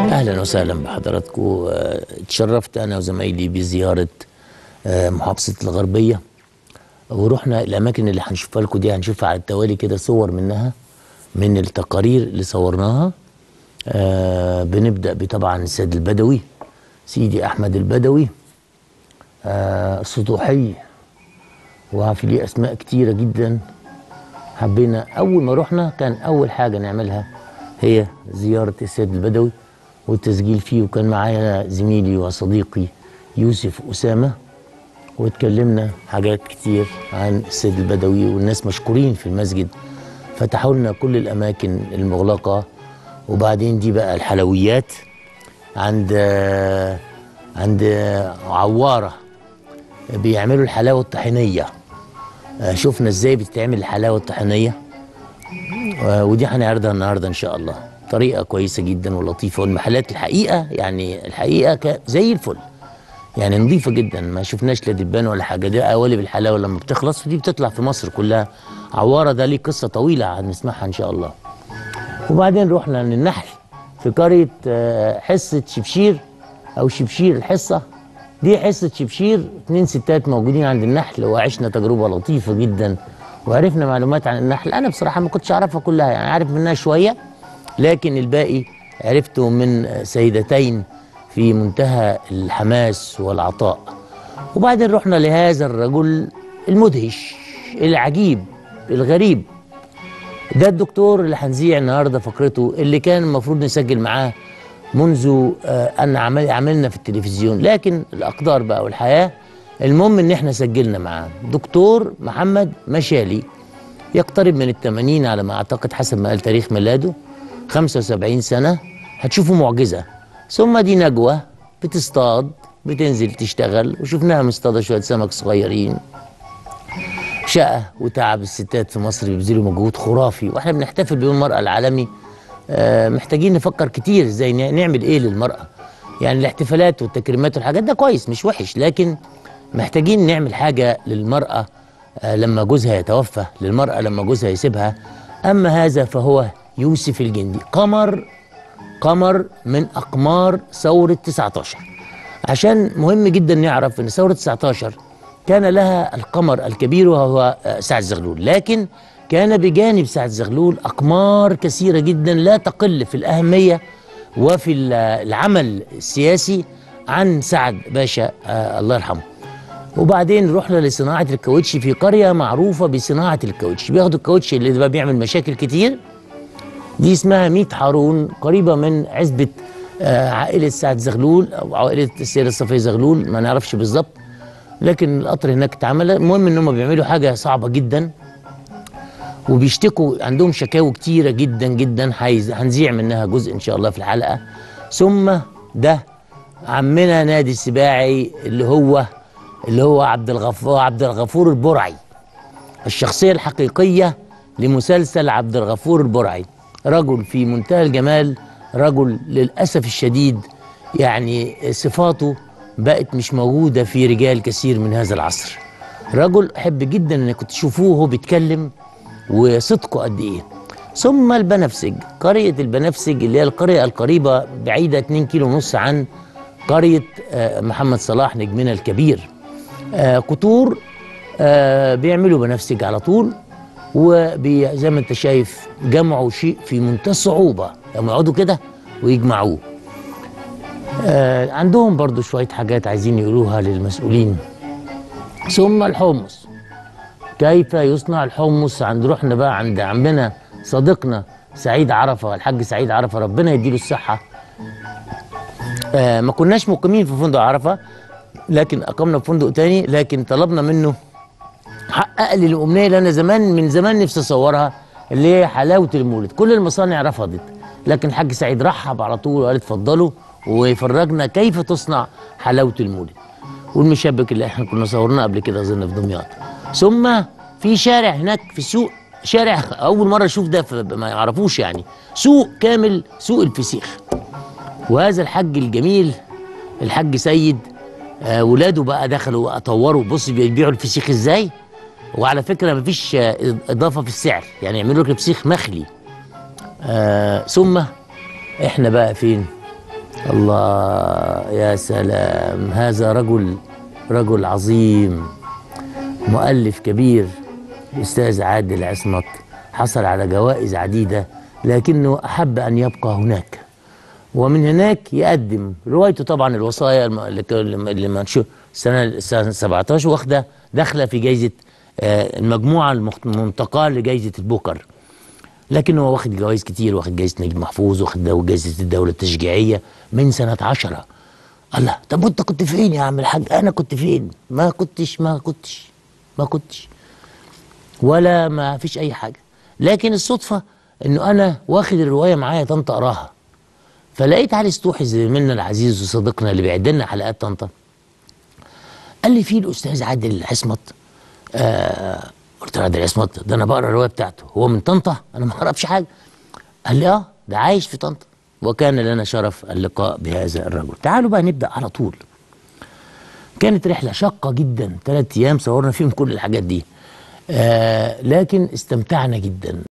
أهلا وسهلا بحضراتكم. اتشرفت أنا وزمايلي بزيارة محافظة الغربية، ورحنا الأماكن اللي هنشوفها لكم دي هنشوفها على التوالي كده صور منها من التقارير اللي صورناها. بنبدأ بطبعا السيد البدوي، سيدي أحمد البدوي، سطوحي، وفي ليه أسماء كتيرة جدا. حبينا أول ما رحنا كان أول حاجة نعملها هي زيارة السيد البدوي والتسجيل فيه، وكان معايا زميلي وصديقي يوسف أسامة، واتكلمنا حاجات كتير عن السيد البدوي، والناس مشكورين في المسجد، فتحوا لنا كل الأماكن المغلقة. وبعدين دي بقى الحلويات عند عوارة بيعملوا الحلاوة الطحينية. شفنا ازاي بتتعمل الحلاوة الطحينية، ودي هنعرضها النهارده ان شاء الله. طريقة كويسة جدا ولطيفة، والمحلات الحقيقة زي الفل، يعني نظيفة جدا، ما شفناش لا دبان ولا حاجة. دي قوالب الحلاوة لما بتخلص، ودي بتطلع في مصر كلها. عوارة ده ليه قصة طويلة هنسمعها ان شاء الله. وبعدين رحنا للنحل في قرية حصة شبشير او شبشير الحصة دي. حصة شبشير 2 ستات موجودين عند النحل، وعشنا تجربة لطيفة جدا وعرفنا معلومات عن النحل. انا بصراحة ما كنتش اعرفها كلها، يعني عارف منها شوية، لكن الباقي عرفته من سيدتين في منتهى الحماس والعطاء. وبعدين رحنا لهذا الرجل المدهش العجيب الغريب، ده الدكتور اللي هنذيع النهارده فقرته، اللي كان المفروض نسجل معاه منذ ان عملنا في التلفزيون، لكن الاقدار بقى والحياه، المهم ان احنا سجلنا معاه. دكتور محمد مشالي، يقترب من ال80 على ما اعتقد حسب ما قال تاريخ ميلاده، 75 سنه. هتشوفوا معجزه. ثم دي نجوى بتصطاد، بتنزل تشتغل، وشفناها مصطاده شويه سمك صغيرين. شقه وتعب الستات في مصر بيبذلوا مجهود خرافي، واحنا بنحتفل بيوم المراه العالمي. محتاجين نفكر كتير ازاي نعمل ايه للمراه. يعني الاحتفالات والتكريمات والحاجات ده كويس مش وحش، لكن محتاجين نعمل حاجه للمراه لما جوزها يتوفى، للمراه لما جوزها يسيبها. اما هذا فهو يوسف الجندي، قمر من اقمار ثوره 19. عشان مهم جدا نعرف ان ثوره 19 كان لها القمر الكبير وهو سعد زغلول، لكن كان بجانب سعد زغلول أقمار كثيرة جدا لا تقل في الأهمية وفي العمل السياسي عن سعد باشا الله يرحمه. وبعدين رحنا لصناعة الكاوتش في قرية معروفة بصناعة الكاوتش، بياخدوا الكاوتش اللي بقى بيعمل مشاكل كتير، دي اسمها ميت حارون، قريبة من عزبة عائلة سعد زغلول أو عائلة السيدة صفية زغلول، ما نعرفش بالظبط، لكن القطر هناك اتعمل. المهم ان هم بيعملوا حاجه صعبه جدا، وبيشتكوا، عندهم شكاوى كتيره جدا جدا، هنذيع منها جزء ان شاء الله في الحلقه. ثم ده عمنا نادي السباعي اللي هو عبد الغفور البرعي، الشخصيه الحقيقيه لمسلسل عبد الغفور البرعي. رجل في منتهى الجمال، رجل للاسف الشديد يعني صفاته بقت مش موجودة في رجال كثير من هذا العصر. رجل أحب جدا أنكم تشوفوه وهو بيتكلم وصدقه قد إيه. ثم البنفسج، قرية البنفسج اللي هي القرية القريبة بعيدة 2 كيلو ونص عن قرية محمد صلاح نجمنا الكبير. قطور بيعملوا بنفسج على طول، وزي ما أنت شايف جمعوا شيء في منتهى الصعوبة، لما يقعدوا كده ويجمعوه. عندهم برضو شوية حاجات عايزين يقولوها للمسؤولين. ثم الحمص، كيف يصنع الحمص. رحنا بقى عند عمنا صديقنا سعيد عرفة، الحاج سعيد عرفة ربنا يديله الصحة. ما كناش مقيمين في فندق عرفة، لكن أقمنا في فندق تاني، لكن طلبنا منه حقق لي الأمنية اللي أنا من زمان نفسي أصورها، اللي هي حلاوة المولد. كل المصانع رفضت، لكن الحاج سعيد رحب على طول وقال اتفضلوا، ويفرجنا كيف تصنع حلاوة المولد. والمشبك اللي احنا كنا صورناه قبل كده اظن في دمياط. ثم في شارع هناك في سوق، شارع اول مرة اشوف ده، ما يعرفوش يعني، سوق كامل، سوق الفسيخ. وهذا الحاج الجميل الحاج سيد، ولاده بقى دخلوا طوروا، بص بيبيعوا الفسيخ ازاي. وعلى فكرة مفيش اضافة في السعر، يعني يعملوا لك الفسيخ مخلي. ثم احنا بقى فين؟ الله يا سلام، هذا رجل عظيم، مؤلف كبير. الأستاذ عادل عصمت حصل على جوائز عديدة، لكنه أحب أن يبقى هناك، ومن هناك يقدم روايته. طبعا الوصايا اللي منشور السنة 17 واخدة داخلة في جائزة المجموعة المنتقاة لجائزة البوكر، لكن هو واخد جوائز كتير، واخد جائزة نجيب محفوظ، واخد جائزة الدولة التشجيعية من سنة 10. الله، طب وانت كنت فين يا عم الحاج؟ انا كنت فين؟ ما كنتش ولا ما فيش اي حاجة. لكن الصدفة انه انا واخد الرواية معايا طنطا اقراها، فلقيت علي سطوحي زميلنا العزيز وصديقنا اللي بيعد لنا حلقات طنطا، قال لي في الاستاذ عادل عصمت. قلت له عادل عصمت ده انا بقرا الروايه بتاعته، هو من طنطا؟ انا ما اعرفش حاجه. قال لي اه ده عايش في طنطا. وكان لنا شرف اللقاء بهذا الرجل. تعالوا بقى نبدا على طول. كانت رحله شاقه جدا، 3 ايام صورنا فيهم كل الحاجات دي، لكن استمتعنا جدا.